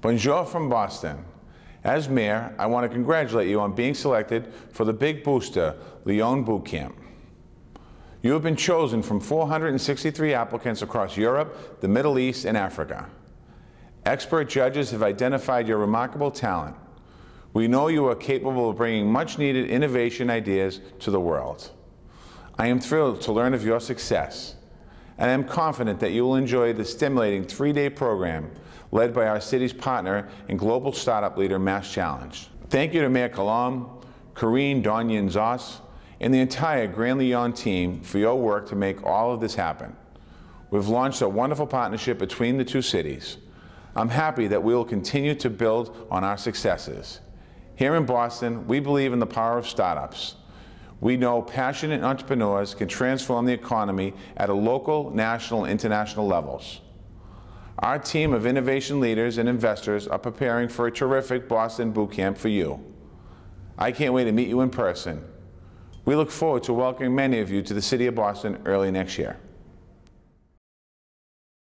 Bonjour from Boston. As mayor, I want to congratulate you on being selected for the Big Booster Lyon Boot Camp. You have been chosen from 463 applicants across Europe, the Middle East, and Africa. Expert judges have identified your remarkable talent. We know you are capable of bringing much-needed innovation ideas to the world. I am thrilled to learn of your success, and I am confident that you will enjoy the stimulating 3-day program led by our city's partner and global startup leader, Mass Challenge. Thank you to Mayor Colomb, Corinne Donyan-Zos, and the entire Grand Lyon team for your work to make all of this happen. We've launched a wonderful partnership between the two cities. I'm happy that we will continue to build on our successes. Here in Boston, we believe in the power of startups. We know passionate entrepreneurs can transform the economy at a local, national, and international levels. Our team of innovation leaders and investors are preparing for a terrific Boston Boot Camp for you. I can't wait to meet you in person. We look forward to welcoming many of you to the City of Boston early next year.